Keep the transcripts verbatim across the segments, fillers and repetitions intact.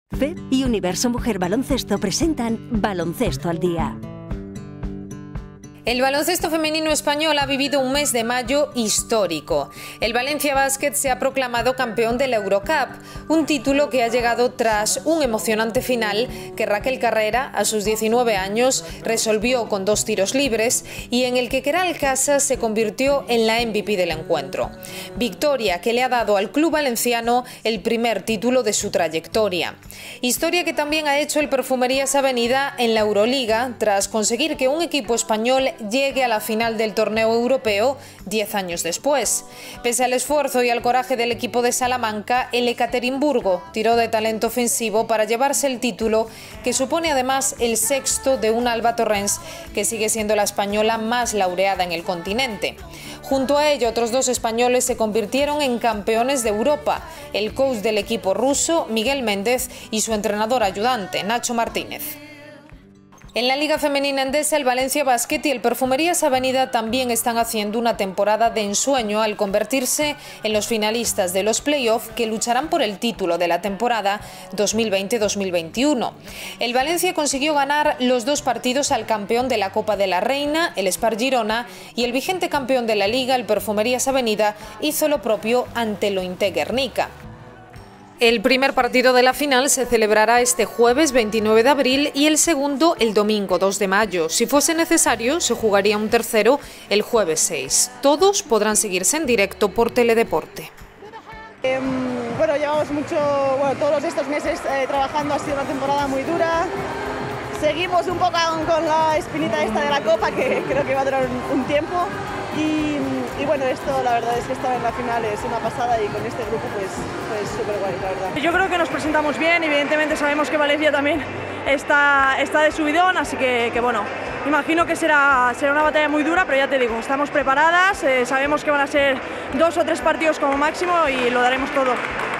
C E P y Universo Mujer Baloncesto presentan Baloncesto al Día. El baloncesto femenino español ha vivido un mes de mayo histórico. El Valencia Basket se ha proclamado campeón de la Eurocup, un título que ha llegado tras un emocionante final que Raquel Carrera, a sus diecinueve años, resolvió con dos tiros libres y en el que Queralt Casas se convirtió en la M V P del encuentro. Victoria que le ha dado al club valenciano el primer título de su trayectoria. Historia que también ha hecho el Perfumerías Avenida en la Euroliga, tras conseguir que un equipo español llegue a la final del torneo europeo diez años después. Pese al esfuerzo y al coraje del equipo de Salamanca, el Ekaterimburgo tiró de talento ofensivo para llevarse el título, que supone además el sexto de una Alba Torrens que sigue siendo la española más laureada en el continente. Junto a ello, otros dos españoles se convirtieron en campeones de Europa, el coach del equipo ruso, Miguel Méndez, y su entrenador ayudante, Nacho Martínez. En la Liga Femenina Endesa, el Valencia Basket y el Perfumerías Avenida también están haciendo una temporada de ensueño al convertirse en los finalistas de los playoffs que lucharán por el título de la temporada dos mil veinte dos mil veintiuno. El Valencia consiguió ganar los dos partidos al campeón de la Copa de la Reina, el Spar Girona, y el vigente campeón de la Liga, el Perfumerías Avenida, hizo lo propio ante el Ointe Guernica. El primer partido de la final se celebrará este jueves veintinueve de abril y el segundo el domingo dos de mayo. Si fuese necesario, se jugaría un tercero el jueves seis. Todos podrán seguirse en directo por Teledeporte. Eh, bueno, llevamos mucho, bueno, todos estos meses eh, trabajando, ha sido una temporada muy dura. Seguimos un poco con la espinita esta de la Copa, que creo que va a durar un, un tiempo. Y, y bueno, esto la verdad es que estar en la final es una pasada y con este grupo pues pues súper guay, la verdad. Yo creo que nos presentamos bien, evidentemente sabemos que Valencia también está, está de subidón, así que, que bueno, imagino que será, será una batalla muy dura, pero ya te digo, estamos preparadas, eh, sabemos que van a ser dos o tres partidos como máximo y lo daremos todo.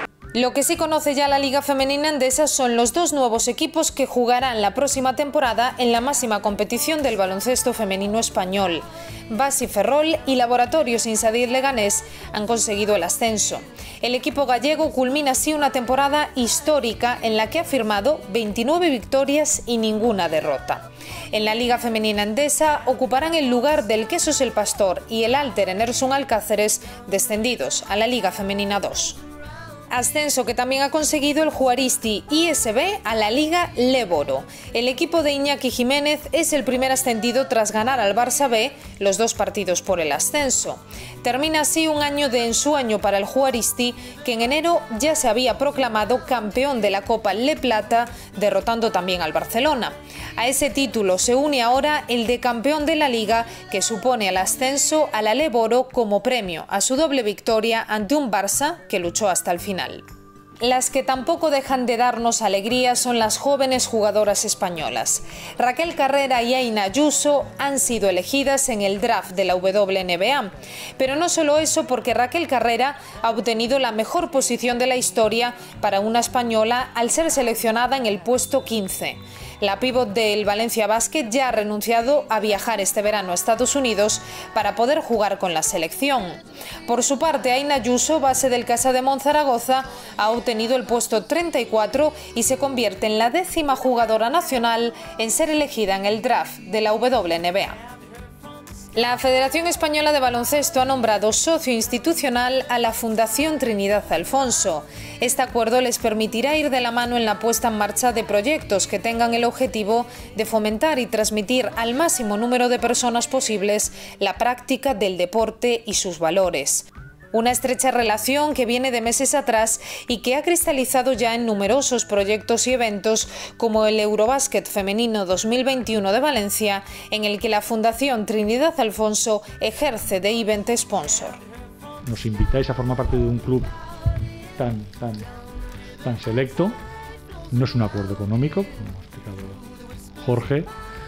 Lo que sí conoce ya la Liga Femenina Endesa son los dos nuevos equipos que jugarán la próxima temporada en la máxima competición del baloncesto femenino español. Basi Ferrol y Laboratorios Insadir Leganés han conseguido el ascenso. El equipo gallego culmina así una temporada histórica en la que ha firmado veintinueve victorias y ninguna derrota. En la Liga Femenina Endesa ocuparán el lugar del Quesos El Pastor y el Alter Enersun Alcáceres, descendidos a la Liga Femenina dos. Ascenso que también ha conseguido el Juaristi I S B a la Liga Leboro. El equipo de Iñaki Jiménez es el primer ascendido tras ganar al Barça B los dos partidos por el ascenso. Termina así un año de ensueño para el Juaristi, que en enero ya se había proclamado campeón de la Copa Le Plata, derrotando también al Barcelona. A ese título se une ahora el de campeón de la Liga, que supone el ascenso a la Leboro como premio a su doble victoria ante un Barça que luchó hasta el final. Las que tampoco dejan de darnos alegría son las jóvenes jugadoras españolas. Raquel Carrera y Aina Ayuso han sido elegidas en el draft de la W N B A. Pero no solo eso, porque Raquel Carrera ha obtenido la mejor posición de la historia para una española al ser seleccionada en el puesto quince. La pívot del Valencia Basket ya ha renunciado a viajar este verano a Estados Unidos para poder jugar con la selección. Por su parte, Aina Ayuso, base del Casa de Monzaragoza, ha obtenido el puesto treinta y cuatro y se convierte en la décima jugadora nacional en ser elegida en el draft de la W N B A. La Federación Española de Baloncesto ha nombrado socio institucional a la Fundación Trinidad Alfonso. Este acuerdo les permitirá ir de la mano en la puesta en marcha de proyectos que tengan el objetivo de fomentar y transmitir al máximo número de personas posibles la práctica del deporte y sus valores. Una estrecha relación que viene de meses atrás y que ha cristalizado ya en numerosos proyectos y eventos como el Eurobásquet Femenino dos mil veintiuno de Valencia, en el que la Fundación Trinidad Alfonso ejerce de event sponsor. Nos invitáis a formar parte de un club tan, tan, tan selecto. No es un acuerdo económico, como ha explicado Jorge,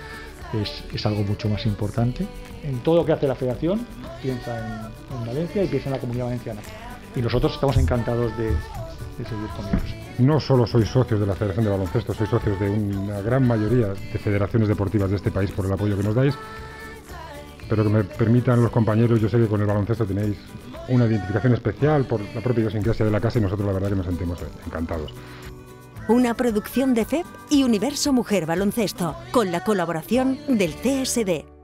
es, es algo mucho más importante. En todo lo que hace la Federación, piensa en, en Valencia y piensa en la Comunidad Valenciana. Y nosotros estamos encantados de, de seguir con ellos. No solo sois socios de la Federación de Baloncesto, sois socios de una gran mayoría de federaciones deportivas de este país por el apoyo que nos dais, pero que me permitan los compañeros, yo sé que con el baloncesto tenéis una identificación especial por la propia idiosincrasia de la casa y nosotros la verdad que nos sentimos encantados. una producción de F E P y Universo Mujer Baloncesto, con la colaboración del C S D.